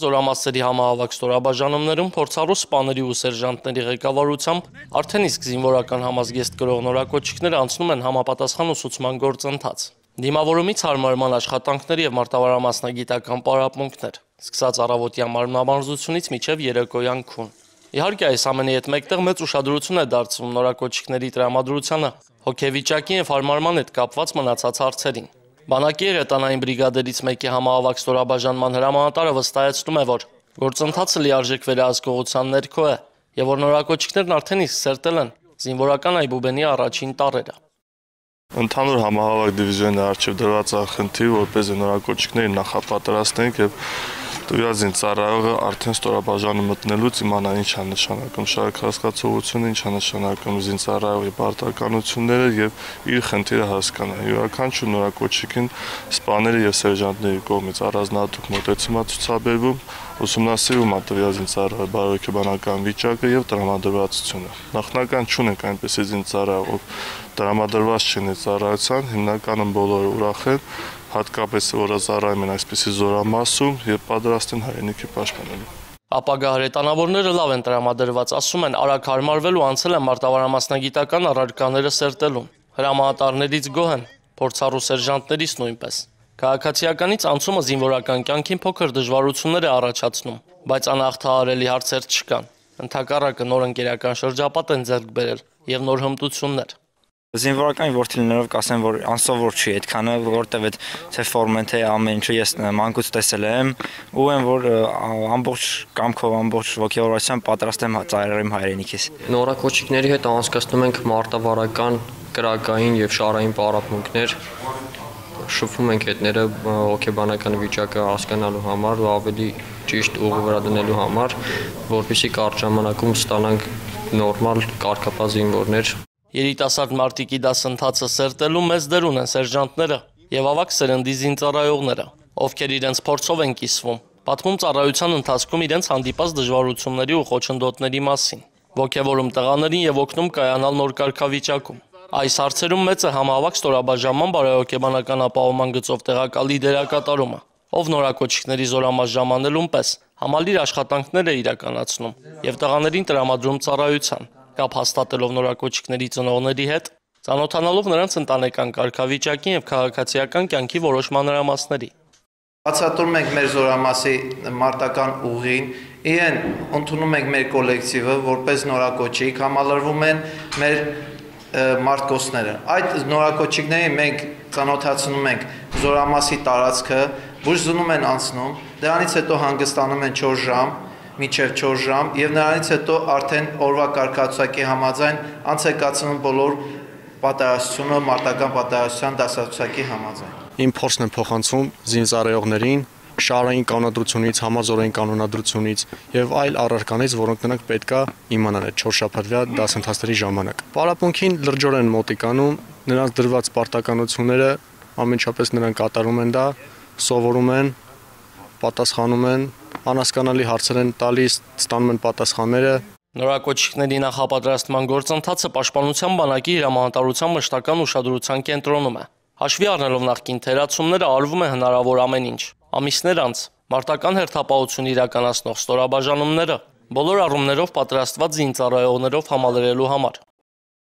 Զորամասերի համահավաք ստորաբաժանումներում փորձառու սպաների ու սերժանտների ղեկավարությամբ արդեն իսկ զինվորական համազգեստ կրող նորակոչիկները անցնում են համապատասխան ուսուցման գործընթաց։ Դիմավորումից հարմարման աշխատանքներ եւ մարտավարամասնագիտական պարապմունքներ, սկսած առավոտյան մարմնամարզությունից մինչեւ երեկոյան քուն։ Իհարկե, այս ամենի հետ մեկտեղ մեծ ուշադրություն է դարձվում նորակոչիկների տրամադրությանը, հոգեվիճակին եւ հարմարման հետ կապված մնացած հարցերին։ Բանակի հրետանային բրիգադերից մեկի համահավաք ստորաբաժանման հրամանատարը վստահեցնում է, որ գործընթացը լիարժեք վերահսկողության ներքո է եւ որ նորակոչիկներն արդեն իսկ սերտել են զինվորական այբուբենի առաջին տառերը։ Ընդհանուր համահավաք դիվիզիոնի առջև դրված խնդիր, որպեսզի նորակոչիկներին նախապատրաստենք եւ տվյալ զինծառայողը արդեն ստորաբաժանում մտնելուց իմանա ինչ է նշանակում շարքահասկացողությունը, ինչ է նշանակում զինծառայողի պարտականությունները եւ իր խնդիրը հասկանա։ Յուրաքանչյուր նորակոչիկին սպաների եւ սերժանտների կողմից առանձնահատուկ մոտեցում է ցուցաբերվում, ուսումնասիրվում է տվյալ զինծառայողի բարոյական վիճակը եւ տրամադրվածությունը։ Նախնական չունենք այնպիսի զինծառայող, ով տրամադրված չունի ծառայության, հիմնականում բոլորը ուրախ են, հատկապես որը ծառայում են այսպիսի զորամասում եւ պատրաստ են հայրենիքի պաշտպանելու։ Ապագա հրետանավորները լավ են տրամադրված, ասում են, արագ հարմարվել ու անցել են մարտավարամասնագիտական առարկաները սերտելուն։ Հրամանատարներից գոհ են, փորձառու սերժանտներից նույնպես։ Քաղաքացիականից անցումը զինվորական կյանքին փոքր դժվարություններ է առաջացնում, բայց անհաղթահարելի հարցեր չկան։ Ընդհակառակը նոր ընկերական շրջապատ են ձեռք բերել եւ նոր հմտություններ։ Զինվորական որդի լինելով կասեմ, որ անսովոր չի այդքանը, որտեվ այդ թե ֆորմեն, թե ամեն ինչը ես մանկուց տեսել եմ ու եմ, որ ամբողջ կամքով, ամբողջ ոգևորությամբ պատրաստ եմ ծառայել իմ հայրենիքիս։ Նորակոչիկների հետ անցկացնում ենք մարտավարական, կրակային եւ շարային պարապմունքներ, շփվում ենք հետները հոգեբանական վիճակը հասկանալու համար ու ավելի ճիշտ ուղու վրա դնելու համար, որպեսզի կարճ ժամանակում ստանանք նորմալ կարգապահ զինվորներ։ Երիտասարդ մարտիկի դասընթացը սերտելու մեծ դեր ունեն սերժանտները եւ ավագ սերնդի զինծառայողները, ովքեր իրենց փորձով են կիսվում, պատմում ծառայության ընթացքում իրենց հանդիպած դժվարությունների ու խոչընդոտների մասին, ոգևորում տղաներին եւ օգնում կայանալ նոր կարգավիճակում։ Այս հարցերում մեծ է համահավաք ստորաբաժանման բարոյական ապահովման գծով տեղակալի դերակատարումը, ով նորակոչիկների զորամաս ժամանելուն պես համալիր աշխատանքներ է իրականացնում եւ տղաներին տրամադրում ծառայության, կապ հաստատելով նորակոչիկների ծնողների հետ, ծանոթանալով նրանց ընտանեկան կարգավիճակին եւ քաղաքացիական կյանքի որոշ մանրամասների։ Բացատրում ենք մեր զորամասի մարտական ուղին, իրեն ընդունում ենք մեր կոլեկտիվը որպես նորակոչիկ, համալրվում են մեր մարտկոսները։ Այդ նորակոչիկներին մենք ծանոթացնում ենք զորամասի տարածքը, բուժզունում են անցնում, դրանից հետո հանգստանում են 4 ժամ, մինչև 4 ժամ եւ նրանից հետո արդեն օրվա կարգացուցակի համաձայն անց է կացնում բոլոր պատահասությունը մարտական պատահասության դասացուցակի համաձայն։ Իմ փորձն եմ փոխանցում զինծառայողներին շարային կանոնադրությունից, համազորային կանոնադրությունից եւ այլ առարկանից, որոնք նրանք պետքա իմանան այդ 4 շաբաթվա դասընթացների ժամանակ։ Պարապմունքին լրջորեն մոտիկանում, նրանց դրված պարտականությունները ամենչապես նրանք կատարում են դա, սովորում են, պատասխանում են, անհասկանալի հարցեր են տալիս, ստանում են պատասխանները։ Նորակոչիկների նախապատրաստման գործընթացը պաշտպանության բանակի հրամանատարության մշտական ուշադրության կենտրոնում է։ Հաշվի առնելով նախկին թերացումները արվում է հնարավոր ամեն ինչ։ Ամիսներ անց մարտական հերթապահություն իրականացնող ստորաբաժանումները բոլոր առումներով պատրաստված զինծառայողներով համալրելու համար։